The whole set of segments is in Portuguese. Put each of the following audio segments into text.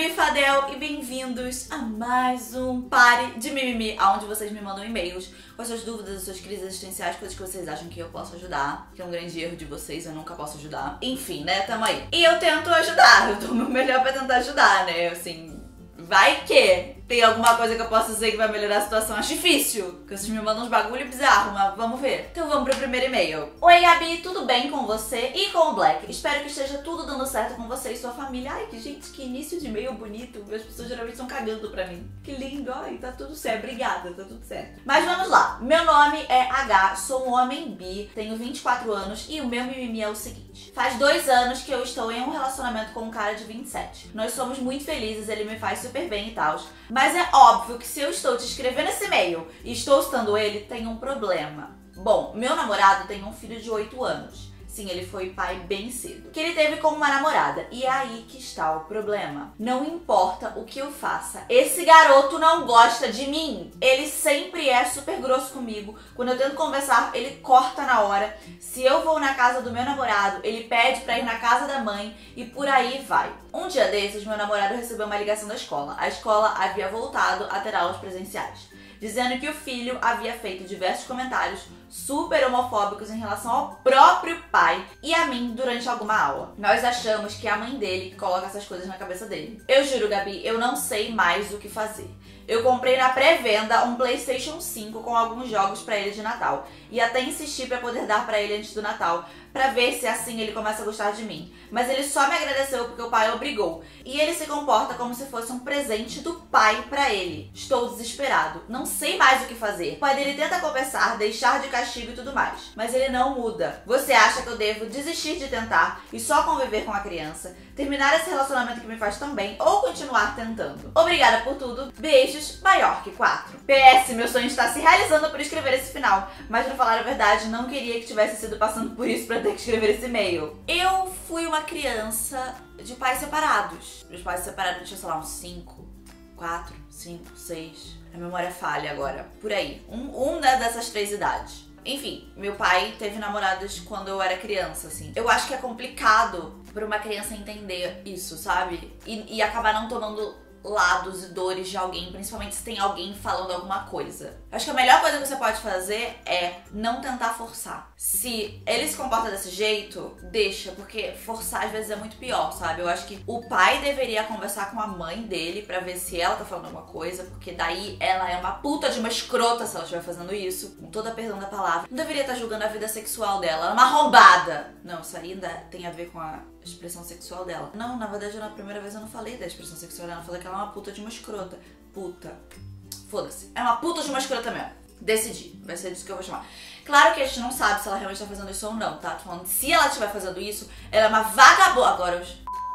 Gabi Fadel e bem-vindos a mais um Pare de Mimimi, onde vocês me mandam e-mails com as suas dúvidas, as suas crises existenciais, coisas que vocês acham que eu posso ajudar, que é um grande erro de vocês, eu nunca posso ajudar. Enfim, né, tamo aí. E eu tento ajudar, eu dou o meu melhor pra tentar ajudar, né, assim, vai que tem alguma coisa que eu possa dizer que vai melhorar a situação. Acho difícil, porque vocês me mandam uns bagulho bizarro, mas vamos ver. Então vamos pro primeiro e-mail. Oi Gabi, tudo bem com você e com o Black? Espero que esteja tudo dando certo com você e sua família. Ai, que gente, que início de e-mail bonito. As pessoas geralmente estão cagando pra mim. Que lindo, ai, tá tudo certo. Obrigada, tá tudo certo. Mas vamos lá. Meu nome é H, sou um homem bi, tenho 24 anos e o meu mimimi é o seguinte. Faz 2 anos que eu estou em um relacionamento com um cara de 27. Nós somos muito felizes, ele me faz super bem e tal. Mas é óbvio que se eu estou te escrevendo esse e-mail e estou citando ele, tem um problema. Bom, meu namorado tem um filho de 8 anos. Sim, ele foi pai bem cedo. Que ele teve com uma namorada. E é aí que está o problema. Não importa o que eu faça, esse garoto não gosta de mim. Ele sempre é super grosso comigo. Quando eu tento conversar, ele corta na hora. Se eu vou na casa do meu namorado, ele pede pra ir na casa da mãe e por aí vai. Um dia desses, meu namorado recebeu uma ligação da escola. A escola havia voltado a ter aulas presenciais, dizendo que o filho havia feito diversos comentários super homofóbicos em relação ao próprio pai e a mim durante alguma aula. Nós achamos que é a mãe dele que coloca essas coisas na cabeça dele. Eu juro, Gabi, eu não sei mais o que fazer. Eu comprei na pré-venda um PlayStation 5 com alguns jogos pra ele de Natal e até insisti pra poder dar pra ele antes do Natal, pra ver se assim ele começa a gostar de mim. Mas ele só me agradeceu porque o pai obrigou. E ele se comporta como se fosse um presente do pai pra ele. Estou desesperado. Não sei mais o que fazer. O pai dele tenta conversar, deixar de castigo e tudo mais. Mas ele não muda. Você acha que eu devo desistir de tentar e só conviver com a criança? Terminar esse relacionamento que me faz tão bem ou continuar tentando? Obrigada por tudo. Beijos, maior que 4. PS, meu sonho está se realizando por escrever esse final. Mas pra falar a verdade, não queria que tivesse sido passando por isso pra ter que escrever esse e-mail. Eu fui uma criança de pais separados. Meus pais separados eu tinha, sei lá, uns 5, 4, 5, 6. A memória falha agora. Por aí. Dessas 3 idades. Enfim, meu pai teve namoradas quando eu era criança, assim. Eu acho que é complicado pra uma criança entender isso, sabe? E acabar não tomando lados e dores de alguém, principalmente se tem alguém falando alguma coisa. Eu acho que a melhor coisa que você pode fazer é não tentar forçar. Se ele se comporta desse jeito, deixa, porque forçar às vezes é muito pior, sabe? Eu acho que o pai deveria conversar com a mãe dele pra ver se ela tá falando alguma coisa, porque daí ela é uma puta de uma escrota se ela estiver fazendo isso, com toda a perdão da palavra. Não deveria estar julgando a vida sexual dela, ela é uma arrombada. Não, isso aí ainda tem a ver com a expressão sexual dela. Não, na verdade, na primeira vez eu não falei da expressão sexual dela, eu falei que ela é uma puta de uma escrota. Puta. Foda-se. É uma puta de uma escrota mesmo. Decidi. Vai ser disso que eu vou chamar. Claro que a gente não sabe se ela realmente tá fazendo isso ou não, tá? Tô falando, se ela estiver fazendo isso, ela é uma vagabunda. Agora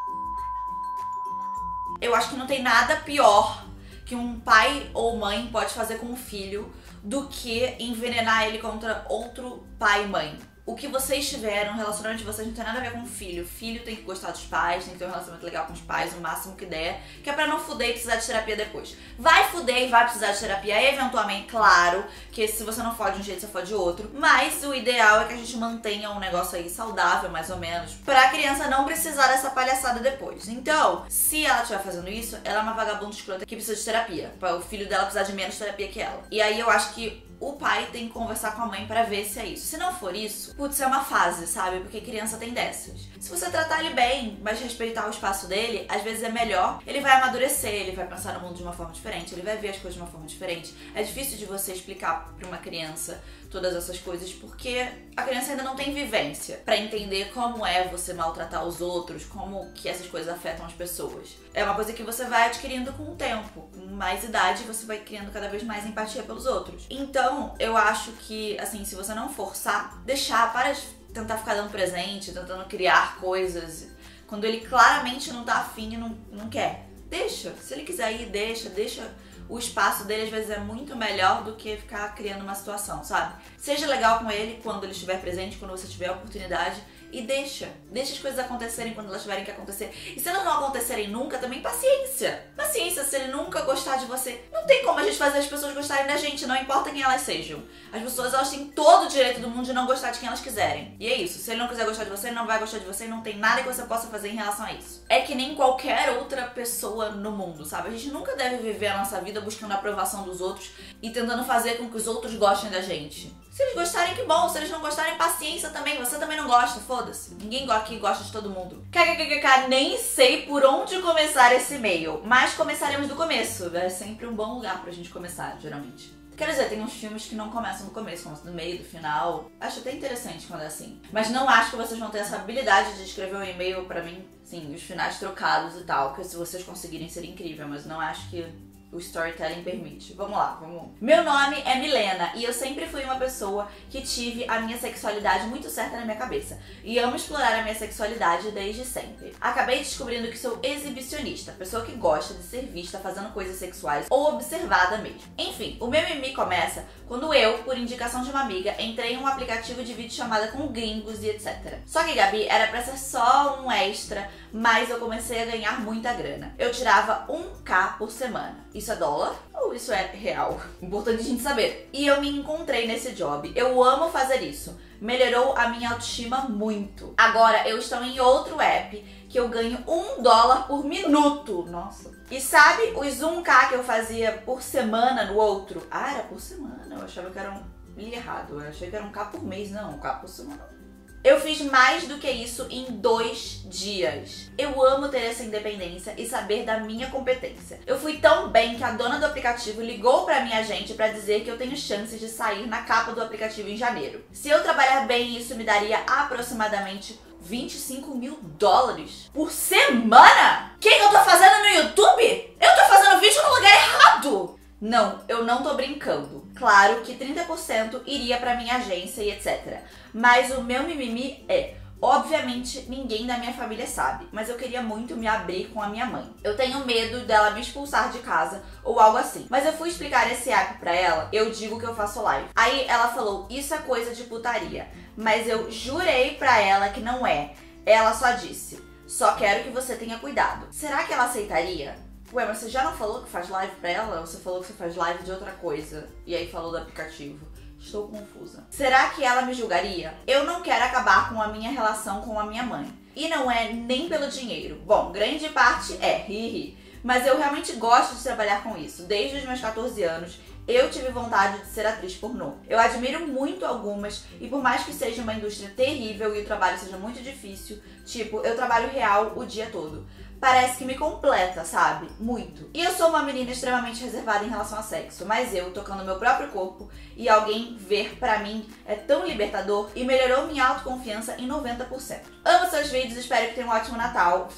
eu acho que não tem nada pior que um pai ou mãe pode fazer com um filho do que envenenar ele contra outro pai e mãe. O que vocês tiveram, o relacionamento de vocês não tem nada a ver com o filho. O filho tem que gostar dos pais, tem que ter um relacionamento legal com os pais, o máximo que der, que é pra não fuder e precisar de terapia depois. Vai fuder e vai precisar de terapia eventualmente, claro, que se você não fode de um jeito, você fode de outro. Mas o ideal é que a gente mantenha um negócio aí saudável, mais ou menos, pra criança não precisar dessa palhaçada depois. Então, se ela estiver fazendo isso, ela é uma vagabunda escrota que precisa de terapia. Pra o filho dela precisar de menos terapia que ela. E aí eu acho que o pai tem que conversar com a mãe pra ver se é isso. Se não for isso, putz, é uma fase, sabe? Porque criança tem dessas. Se você tratar ele bem, mas respeitar o espaço dele, às vezes é melhor. Ele vai amadurecer, ele vai pensar no mundo de uma forma diferente, ele vai ver as coisas de uma forma diferente. É difícil de você explicar pra uma criança todas essas coisas porque a criança ainda não tem vivência pra entender como é você maltratar os outros, como que essas coisas afetam as pessoas. É uma coisa que você vai adquirindo com o tempo. Com mais idade, você vai criando cada vez mais empatia pelos outros. Então, eu acho que, assim, se você não forçar, para de tentar ficar dando presente, tentando criar coisas, quando ele claramente não tá afim e não quer. Deixa. Se ele quiser ir, deixa. O espaço dele às vezes é muito melhor do que ficar criando uma situação, sabe? Seja legal com ele quando ele estiver presente, quando você tiver a oportunidade. E deixa as coisas acontecerem quando elas tiverem que acontecer. E se elas não acontecerem nunca, também paciência. paciência se ele nunca gostar de você. Não tem como a gente fazer as pessoas gostarem da gente, não importa quem elas sejam. As pessoas, elas têm todo o direito do mundo de não gostar de quem elas quiserem. E é isso, se ele não quiser gostar de você, ele não vai gostar de você e não tem nada que você possa fazer em relação a isso. É que nem qualquer outra pessoa no mundo, sabe? A gente nunca deve viver a nossa vida buscando a aprovação dos outros e tentando fazer com que os outros gostem da gente. Se eles gostarem, que bom. Se eles não gostarem, paciência também. Você também não gosta, foda-se. Ninguém aqui gosta de todo mundo. KKKK, nem sei por onde começar esse e-mail, mas começaremos do começo. É sempre um bom lugar pra gente começar, geralmente. Quero dizer, tem uns filmes que não começam do começo, começam do meio, do final. Acho até interessante quando é assim. Mas não acho que vocês vão ter essa habilidade de escrever um e-mail pra mim, sim, os finais trocados e tal, que se vocês conseguirem seria incrível, mas não acho que o storytelling permite. Vamos lá, vamos. Meu nome é Milena e eu sempre fui uma pessoa que tive a minha sexualidade muito certa na minha cabeça. E amo explorar a minha sexualidade desde sempre. Acabei descobrindo que sou exibicionista, pessoa que gosta de ser vista fazendo coisas sexuais ou observada mesmo. Enfim, o meu mimimi começa quando eu, por indicação de uma amiga, entrei em um aplicativo de videochamada com gringos e etc. Só que, Gabi, era pra ser só um extra, mas eu comecei a ganhar muita grana. Eu tirava 1.000 por semana. Isso é dólar ou isso é real? Importante a gente saber. E eu me encontrei nesse job. Eu amo fazer isso. Melhorou a minha autoestima muito. Agora eu estou em outro app que eu ganho $1 por minuto. Nossa. E sabe os 1.000 que eu fazia por semana no outro? Ah, era por semana. Eu achava que era li errado. Eu achei que era 1.000 por mês. Não, 1.000 por semana. Eu fiz mais do que isso em 2 dias. Eu amo ter essa independência e saber da minha competência. Eu fui tão bem que a dona do aplicativo ligou pra minha agente pra dizer que eu tenho chances de sair na capa do aplicativo em janeiro. Se eu trabalhar bem, isso me daria aproximadamente $25 mil por semana? O que eu tô fazendo no YouTube? Eu tô fazendo vídeo no lugar errado! Não, eu não tô brincando. Claro que 30% iria pra minha agência e etc. Mas o meu mimimi é... Obviamente, ninguém da minha família sabe, mas eu queria muito me abrir com a minha mãe. Eu tenho medo dela me expulsar de casa ou algo assim. Mas eu fui explicar esse app pra ela, eu digo que eu faço live. Aí ela falou, isso é coisa de putaria. Mas eu jurei pra ela que não é. Ela só disse, só quero que você tenha cuidado. Será que ela aceitaria? Ué, mas você já não falou que faz live pra ela? Ou você falou que você faz live de outra coisa? E aí falou do aplicativo. Estou confusa. Será que ela me julgaria? Eu não quero acabar com a minha relação com a minha mãe. E não é nem pelo dinheiro. Bom, grande parte é, mas eu realmente gosto de trabalhar com isso. Desde os meus 14 anos, eu tive vontade de ser atriz pornô. Eu admiro muito algumas, e por mais que seja uma indústria terrível e o trabalho seja muito difícil, tipo, eu trabalho real o dia todo. Parece que me completa, sabe? Muito. E eu sou uma menina extremamente reservada em relação a sexo, mas eu, tocando meu próprio corpo e alguém ver pra mim é tão libertador e melhorou minha autoconfiança em 90%. Amo seus vídeos, espero que tenham um ótimo Natal.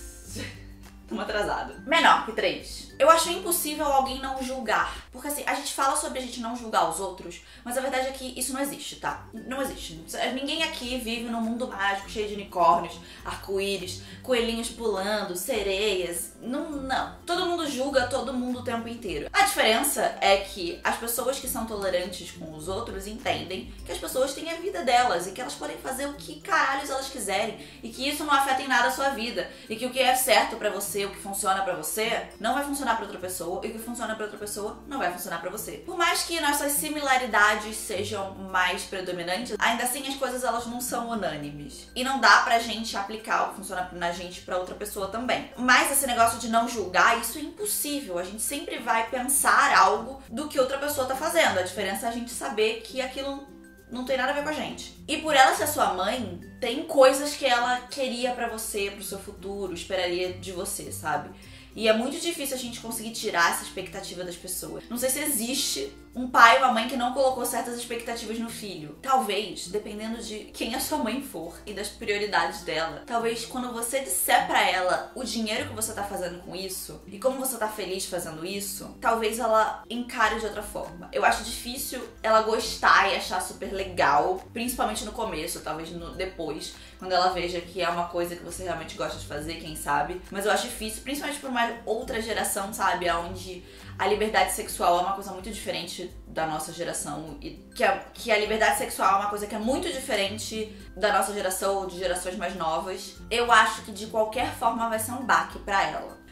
Tamo atrasado. Menor que 3. Eu acho impossível alguém não julgar. Porque assim, a gente fala sobre a gente não julgar os outros, mas a verdade é que isso não existe, tá? Não existe. Ninguém aqui vive num mundo mágico, cheio de unicórnios, arco-íris, coelhinhos pulando, sereias. Não. Todo mundo julga todo mundo o tempo inteiro. A diferença é que as pessoas que são tolerantes com os outros entendem que as pessoas têm a vida delas e que elas podem fazer o que caralhos elas quiserem e que isso não afeta em nada a sua vida e que o que é certo pra você, o que funciona pra você, não vai funcionar pra outra pessoa e o que funciona pra outra pessoa não vai funcionar pra você. Por mais que nossas similaridades sejam mais predominantes, ainda assim as coisas elas não são unânimes. E não dá pra gente aplicar o que funciona na gente pra outra pessoa também. Mas esse negócio de não julgar, isso é impossível. A gente sempre vai pensar algo do que outra pessoa tá fazendo. A diferença é a gente saber que aquilo não tem nada a ver com a gente. E por ela ser sua mãe, tem coisas que ela queria pra você, pro seu futuro, esperaria de você, sabe? E é muito difícil a gente conseguir tirar essa expectativa das pessoas. Não sei se existe um pai ou uma mãe que não colocou certas expectativas no filho. Talvez, dependendo de quem a sua mãe for e das prioridades dela, talvez quando você disser pra ela o dinheiro que você tá fazendo com isso e como você tá feliz fazendo isso, talvez ela encare de outra forma. Eu acho difícil ela gostar e achar super legal, principalmente no começo, talvez depois, quando ela veja que é uma coisa que você realmente gosta de fazer, quem sabe. Mas eu acho difícil, principalmente pra uma outra geração, sabe? Onde a liberdade sexual é uma coisa muito diferente da nossa geração e que a liberdade sexual é uma coisa que é muito diferente da nossa geração ou de gerações mais novas. Eu acho que de qualquer forma vai ser um baque pra ela.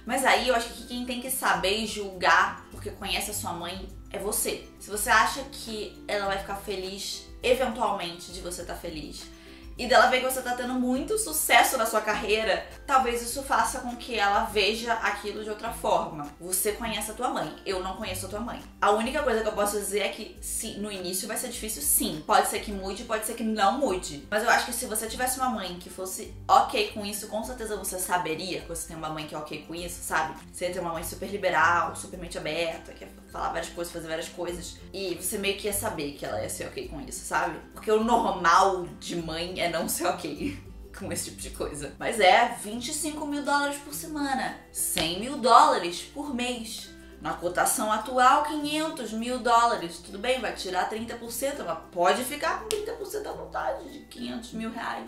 Mas aí eu acho que quem tem que saber e julgar, porque conhece a sua mãe, é você. Se você acha que ela vai ficar feliz, eventualmente, de você estar feliz, e dela ver que você tá tendo muito sucesso na sua carreira, talvez isso faça com que ela veja aquilo de outra forma. Você conhece a tua mãe, eu não conheço a tua mãe. A única coisa que eu posso dizer é que sim, no início vai ser difícil, sim. Pode ser que mude, pode ser que não mude. Mas eu acho que se você tivesse uma mãe que fosse ok com isso, com certeza você saberia que você tem uma mãe que é ok com isso, sabe? Você tem uma mãe super liberal, super mente aberta, que quer falar várias coisas, fazer várias coisas. E você meio que ia saber que ela ia ser ok com isso, sabe? Porque o normal de mãe é não ser ok com esse tipo de coisa. Mas é 25 mil dólares por semana, 100 mil dólares por mês. Na cotação atual, 500 mil dólares. Tudo bem, vai tirar 30%, mas pode ficar com 30% à vontade de 500 mil reais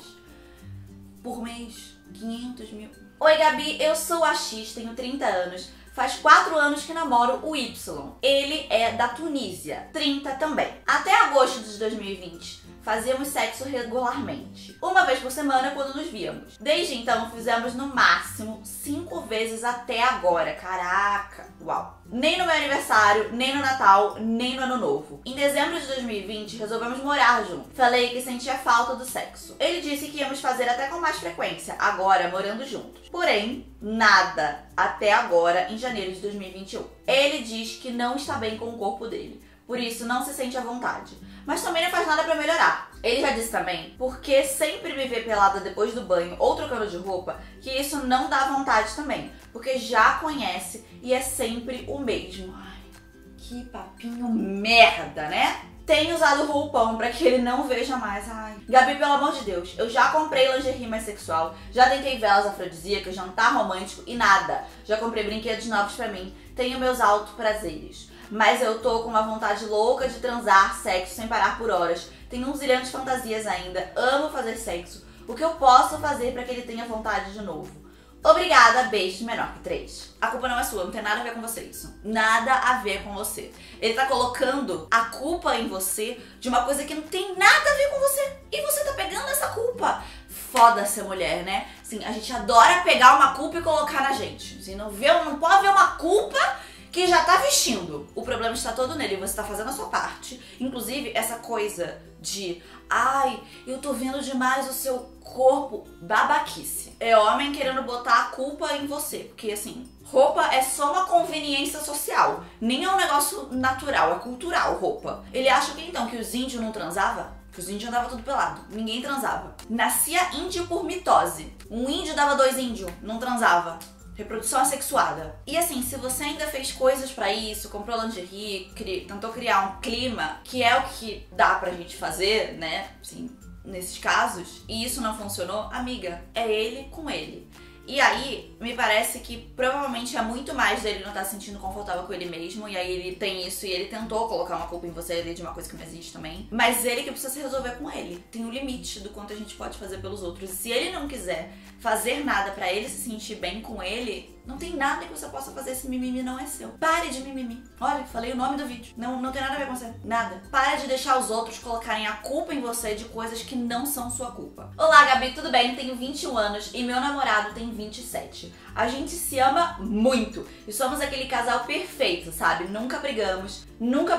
por mês. 500 mil. Oi, Gabi, eu sou a X, tenho 30 anos. Faz 4 anos que namoro o Y. Ele é da Tunísia, 30 também. Até agosto de 2020, fazíamos sexo regularmente, uma vez por semana quando nos víamos. Desde então, fizemos no máximo 5 vezes até agora. Caraca, uau. Nem no meu aniversário, nem no Natal, nem no Ano Novo. Em dezembro de 2020, resolvemos morar juntos. Falei que sentia falta do sexo. Ele disse que íamos fazer até com mais frequência, agora morando juntos. Porém, nada até agora, em janeiro de 2021. Ele diz que não está bem com o corpo dele, por isso não se sente à vontade. Mas também não faz nada pra melhorar. Ele já disse também, porque sempre me vê pelada depois do banho ou trocando de roupa, que isso não dá vontade também, porque já conhece e é sempre o mesmo. Ai, que papinho merda, né? Tenho usado roupão pra que ele não veja mais. Ai, Gabi, pelo amor de Deus, eu já comprei lingerie mais sexual, já tentei velas afrodisíacas, jantar romântico e nada. Já comprei brinquedos novos pra mim, tenho meus autoprazeres. Mas eu tô com uma vontade louca de transar sexo sem parar por horas. Tenho um zilhão de fantasias ainda, amo fazer sexo. O que eu posso fazer pra que ele tenha vontade de novo? Obrigada, beijos menor que 3. A culpa não é sua, não tem nada a ver com você isso. Nada a ver com você. Ele tá colocando a culpa em você de uma coisa que não tem nada a ver com você. E você tá pegando essa culpa. Foda ser mulher, né? Assim, a gente adora pegar uma culpa e colocar na gente. Assim, não pode ver uma culpa que já tá vestindo. O problema está todo nele, você tá fazendo a sua parte. Inclusive, essa coisa de ai, eu tô vendo demais o seu corpo, babaquice. É homem querendo botar a culpa em você. Porque assim, roupa é só uma conveniência social. Nem é um negócio natural, é cultural roupa. Ele acha que então que os índios não transavam? Que os índios andavam tudo pelado. Ninguém transava. Nascia índio por mitose. Um índio dava 2 índios, não transava. Reprodução assexuada. E assim, se você ainda fez coisas pra isso, comprou lingerie, tentou criar um clima, que é o que dá pra gente fazer, né, assim, nesses casos, e isso não funcionou, amiga, é ele com ele. E aí, me parece que provavelmente é muito mais dele não estar se sentindo confortável com ele mesmo, e aí ele tem isso e ele tentou colocar uma culpa em você ali de uma coisa que não existe também. Mas ele que precisa se resolver com ele. Tem um limite do quanto a gente pode fazer pelos outros. E se ele não quiser fazer nada pra ele se sentir bem com ele, não tem nada que você possa fazer, esse mimimi não é seu. Pare de mimimi. Olha, falei o nome do vídeo. Não tem nada a ver com você. Nada. Para de deixar os outros colocarem a culpa em você de coisas que não são sua culpa. Olá, Gabi, tudo bem? Tenho 21 anos e meu namorado tem 27. A gente se ama muito e somos aquele casal perfeito, sabe? Nunca brigamos,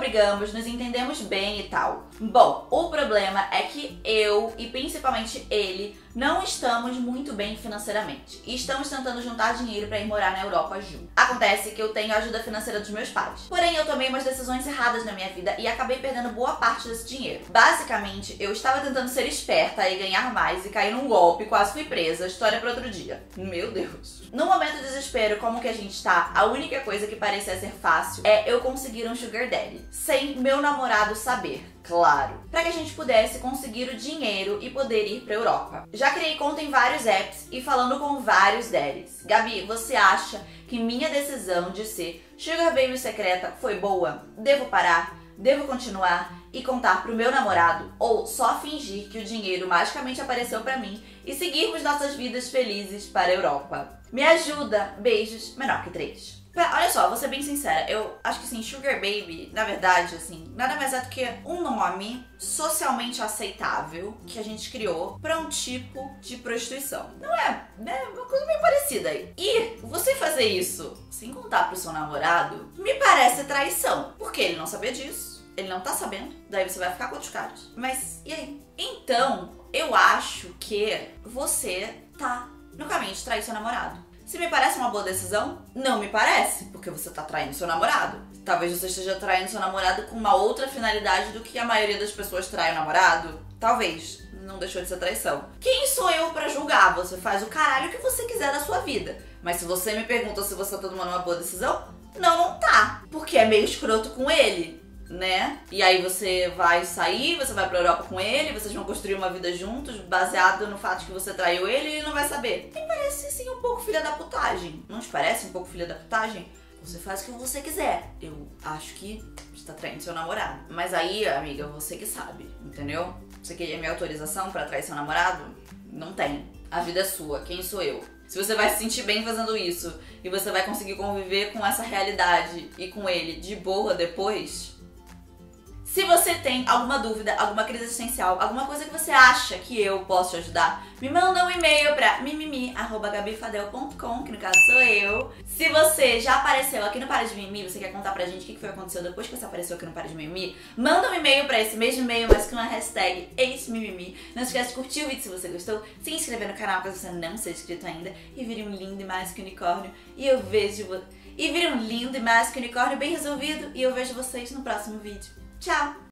nos entendemos bem e tal. Bom, o problema é que eu e principalmente ele não estamos muito bem financeiramente e estamos tentando juntar dinheiro pra ir morar na Europa junto. Acontece que eu tenho a ajuda financeira dos meus pais. Porém, eu tomei umas decisões erradas na minha vida e acabei perdendo boa parte desse dinheiro. Basicamente, eu estava tentando ser esperta e ganhar mais e caí num golpe, quase fui presa. História pra outro dia. Meu Deus. No momento de desespero como que a gente tá, a única coisa que parecia ser fácil é eu conseguir um sugar daddy, sem meu namorado saber. Claro, para que a gente pudesse conseguir o dinheiro e poder ir pra Europa. Já criei conta em vários apps e falando com vários daddies. Gabi, você acha que minha decisão de ser sugar baby secreta foi boa? Devo parar? Devo continuar e contar pro meu namorado? Ou só fingir que o dinheiro magicamente apareceu pra mim e seguirmos nossas vidas felizes para a Europa? Me ajuda! Beijos, menor que 3. Olha só, vou ser bem sincera, eu acho que assim, Sugar Baby, na verdade, assim, nada mais é do que um nome socialmente aceitável que a gente criou pra um tipo de prostituição. Não é, né? Uma coisa meio parecida aí. E você fazer isso sem contar pro seu namorado, me parece traição. Porque ele não sabia disso, ele não tá sabendo, daí você vai ficar com outros caras. Mas, e aí? Então, eu acho que você tá no caminho de trair seu namorado. Se me parece uma boa decisão, não me parece, porque você tá traindo seu namorado. Talvez você esteja traindo seu namorado com uma outra finalidade do que a maioria das pessoas trai o namorado. Talvez. Não deixou de ser traição. Quem sou eu pra julgar? Você faz o caralho que você quiser da sua vida. Mas se você me pergunta se você tá tomando uma boa decisão, não tá. Porque é meio escroto com ele, né? E aí você vai sair, você vai pra Europa com ele, vocês vão construir uma vida juntos, baseado no fato de que você traiu ele e ele não vai saber. Me parece sim um pouco filha da putagem. Não te parece um pouco filha da putagem? Você faz o que você quiser. Eu acho que você tá traindo seu namorado. Mas aí, amiga, você que sabe, entendeu? Você queria minha autorização pra trair seu namorado? Não tem. A vida é sua. Quem sou eu? Se você vai se sentir bem fazendo isso e você vai conseguir conviver com essa realidade e com ele de boa depois... Se você tem alguma dúvida, alguma crise existencial, alguma coisa que você acha que eu posso te ajudar, me manda um e-mail pra mimimi@gabifadel.com, que no caso sou eu. Se você já apareceu aqui no Para de Mimimi, você quer contar pra gente o que foi aconteceu depois que você apareceu aqui no Para de Mimimi, manda um e-mail pra esse mesmo e-mail, mas com a hashtag #ex-mimimi. Não esquece de curtir o vídeo se você gostou, se inscrever no canal caso você não seja inscrito ainda, e vire um lindo e mágico unicórnio. E vire um lindo e mágico unicórnio bem resolvido, e eu vejo vocês no próximo vídeo. Tchau!